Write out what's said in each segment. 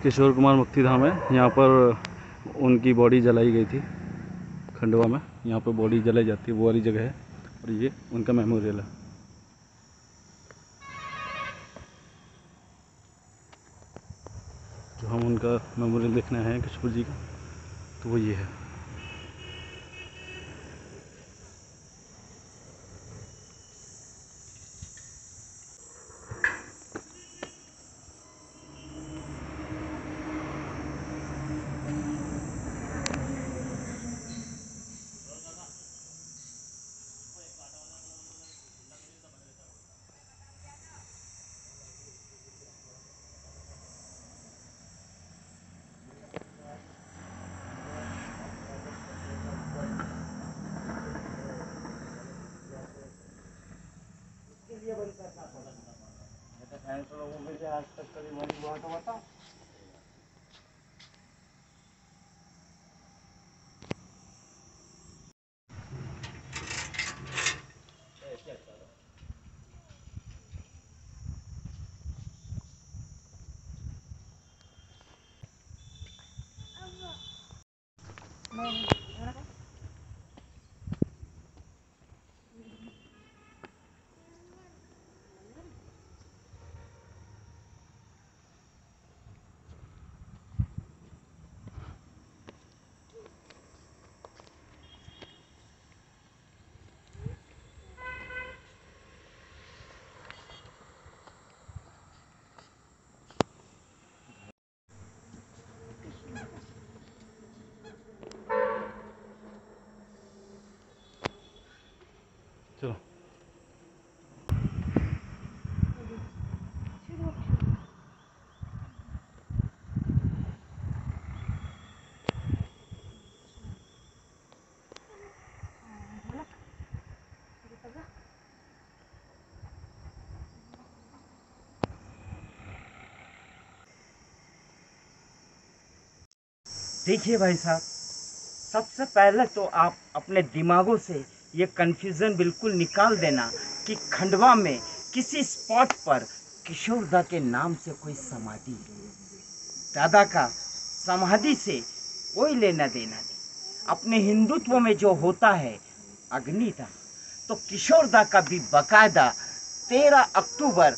किशोर कुमार मुक्ति धाम है। यहाँ पर उनकी बॉडी जलाई गई थी खंडवा में। यहाँ पर बॉडी जलाई जाती है, वो वाली जगह है और ये उनका मेमोरियल है। जो हम उनका मेमोरियल देखने आए हैं किशोर जी का, तो वो ये है। लोगों में से आज तक कभी मरी हुआ तो बताओ। चलो देखिए भाई साहब, सबसे पहले तो आप अपने दिमागों से ये कन्फ्यूज़न बिल्कुल निकाल देना कि खंडवा में किसी स्पॉट पर किशोर दा के नाम से कोई समाधि है। दादा का समाधि से कोई लेना देना नहीं। अपने हिंदुत्व में जो होता है अग्निदाह, तो किशोर दा का भी बाकायदा 13 अक्टूबर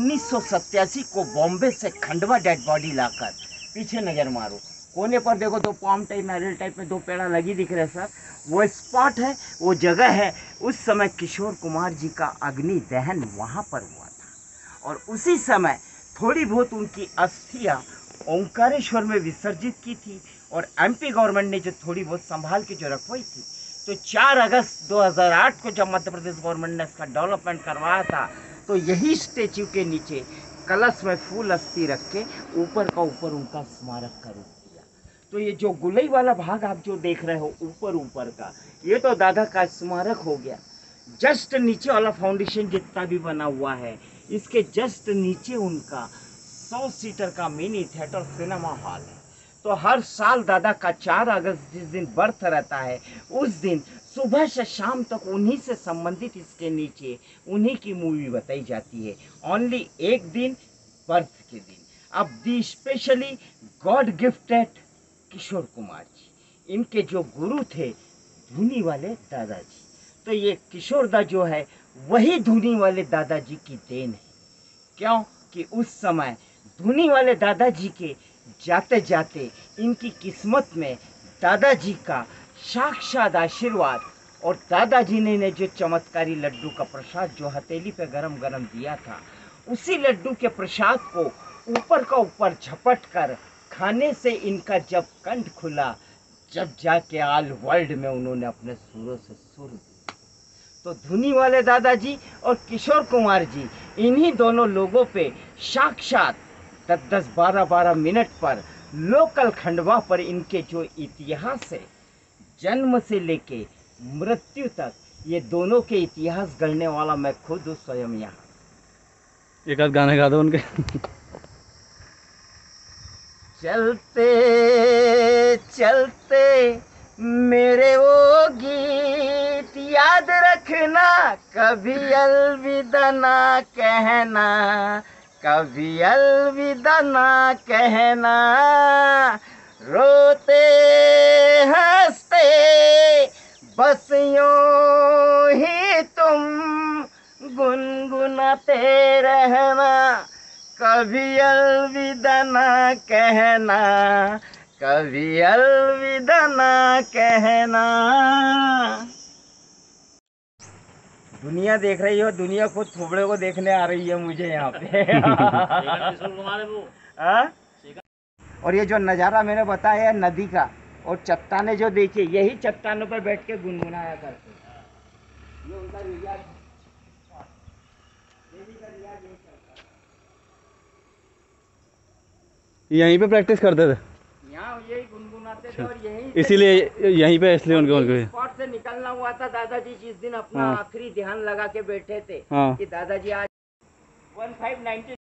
1987 को बॉम्बे से खंडवा डेड बॉडी लाकर, पीछे नज़र मारो, कोने पर देखो तो पॉम टाइप नारियल टाइप में 2 पेड़ा लगी दिख रहे सर, वो स्पॉट है, वो जगह है। उस समय किशोर कुमार जी का अग्नि दहन वहाँ पर हुआ था और उसी समय थोड़ी बहुत उनकी अस्थियाँ ओंकारेश्वर में विसर्जित की थी और एमपी गवर्नमेंट ने जो थोड़ी बहुत संभाल के जो रखवाई थी। तो 4 अगस्त 2008 को जब मध्य प्रदेश गवर्नमेंट ने इसका डेवलपमेंट करवाया था, तो यही स्टेच्यू के नीचे कलश में फूल अस्थि रख के ऊपर का ऊपर उनका स्मारक का रूप दिया। तो ये जो गुलई वाला भाग आप जो देख रहे हो ऊपर का, ये तो दादा का स्मारक हो गया। जस्ट नीचे वाला फाउंडेशन जितना भी बना हुआ है, इसके जस्ट नीचे उनका 100 सीटर का मिनी थिएटर सिनेमा हॉल है। तो हर साल दादा का 4 अगस्त जिस दिन बर्थ रहता है, उस दिन सुबह से शाम तक उन्हीं से संबंधित इसके नीचे उन्हीं की मूवी बताई जाती है। ओनली एक दिन, बर्थ के दिन। अब the specially god gifted Kishore Kumar ji, इनके जो गुरु थे धुनी वाले दादाजी, तो ये किशोर दा जो है वही धुनी वाले दादाजी की देन है। क्यों कि उस समय धुनी वाले दादाजी के जाते जाते इनकी किस्मत में दादाजी का साक्षात आशीर्वाद और दादाजी ने जो चमत्कारी लड्डू का प्रसाद जो हथेली पे गरम गरम दिया था, उसी लड्डू के प्रसाद को ऊपर का ऊपर झपट कर खाने से इनका जब कंठ खुला, जब जाके ऑल वर्ल्ड में उन्होंने अपने सुरों से सुर दिए। तो धुनी वाले दादाजी और किशोर कुमार जी, इन्हीं दोनों लोगों पे साक्षात 10-10, 12-12 मिनट पर लोकल खंडवा पर इनके जो इतिहास है, जन्म से लेके मृत्यु तक, ये दोनों के इतिहास गढ़ने वाला मैं खुद हूँ स्वयं यहाँ। एक आध गाने गा दो उनके। चलते चलते मेरे वो गीत याद रखना, कभी अलविदा ना कहना, कभी अलविदा ना कहना, रोते हंसते बस यूं ही तुम गुनगुनाते रहना, कभी अलविदा ना कहना, कभी अलविदा ना कहना। दुनिया देख रही हो, दुनिया खुद थोबड़े को देखने आ रही है मुझे यहाँ पे। हाँ? और ये जो नज़ारा मैंने बताया है नदी का, और चट्टाने जो देखिए, यही चट्टानों पर बैठ के गुनगुनाया करते हैं। ये उनका रियाज, देवी का रियाज यही चलता है। यहीं पे प्रैक्टिस करते थे, यहाँ यही गुनगुनाते थे, और यही इसीलिए यहीं पे, इसलिए उनके स्पॉट से निकलना हुआ था। दादाजी जिस दिन अपना हाँ। आखिरी ध्यान लगा के बैठे थे हाँ। कि दादाजी आज 1590